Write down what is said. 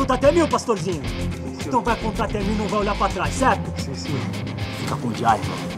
contar até 1000, pastorzinho. Então vai contar até 1000 e não vai olhar pra trás, certo? Sim, senhor. Fica com o diário.